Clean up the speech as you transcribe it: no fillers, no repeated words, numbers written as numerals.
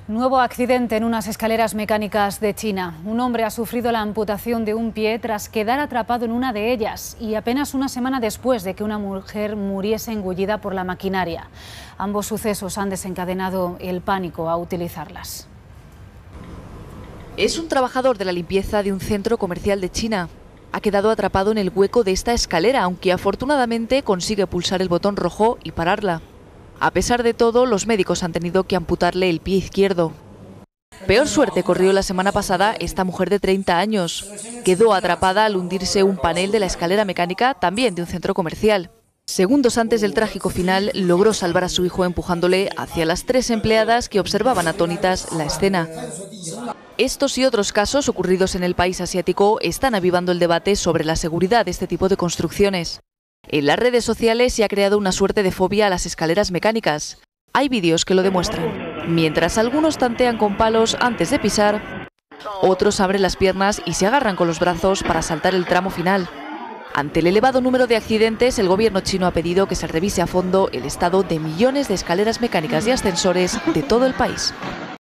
Nuevo accidente en unas escaleras mecánicas de China. Un hombre ha sufrido la amputación de un pie tras quedar atrapado en una de ellas y apenas una semana después de que una mujer muriese engullida por la maquinaria. Ambos sucesos han desencadenado el pánico a utilizarlas. Es un trabajador de la limpieza de un centro comercial de China. Ha quedado atrapado en el hueco de esta escalera, aunque afortunadamente consigue pulsar el botón rojo y pararla. A pesar de todo, los médicos han tenido que amputarle el pie izquierdo. Peor suerte corrió la semana pasada esta mujer de 30 años. Quedó atrapada al hundirse un panel de la escalera mecánica, también de un centro comercial. Segundos antes del trágico final, logró salvar a su hijo empujándole hacia las 3 empleadas que observaban atónitas la escena. Estos y otros casos ocurridos en el país asiático están avivando el debate sobre la seguridad de este tipo de construcciones. En las redes sociales se ha creado una suerte de fobia a las escaleras mecánicas. Hay vídeos que lo demuestran. Mientras algunos tantean con palos antes de pisar, otros abren las piernas y se agarran con los brazos para saltar el tramo final. Ante el elevado número de accidentes, el gobierno chino ha pedido que se revise a fondo el estado de millones de escaleras mecánicas y ascensores de todo el país.